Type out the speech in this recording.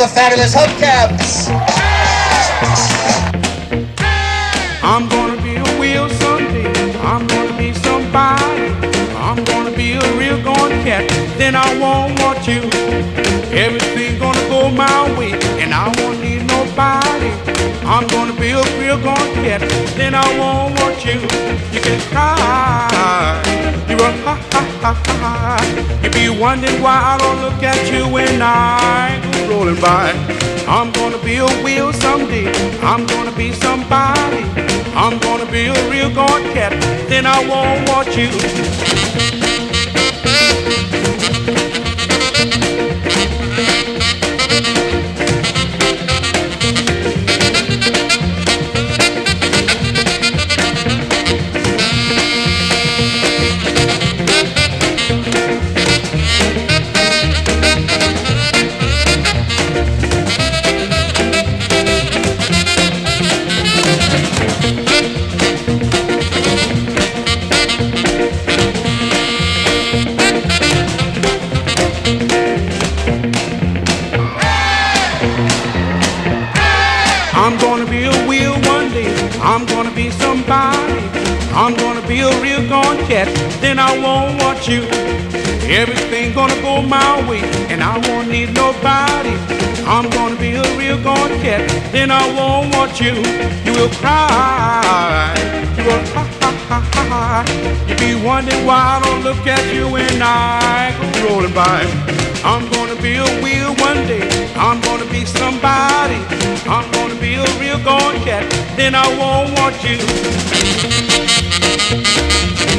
the Fabulous Hubcaps. I'm gonna be a wheel someday. I'm gonna be somebody. I'm gonna be a real gone cat. Then I won't want you. Everything's gonna go my way, and I won't need nobody. I'm gonna be a real gone cat. Then I won't want you. You can cry. You run ha ha ha ha. You be wondering why I don't look at you when I go rolling by. I'm gonna be a wheel someday. I'm gonna be somebody. I'm gonna be a real gone cat. Then I won't want you. I'm gonna be a wheel one day. I'm gonna be somebody. I'm gonna be a real gone cat. Then I won't want you. Everything's gonna go my way, and I won't need nobody. I'm gonna be a real gone cat. Then I won't want you. You will cry. You will ha ha ha ha. You be wondering why I don't look at you when I go rolling by. I'm gonna be a wheel one day. I'm gonna be somebody. I'm gonna be a real gone cat. Then I won't want you.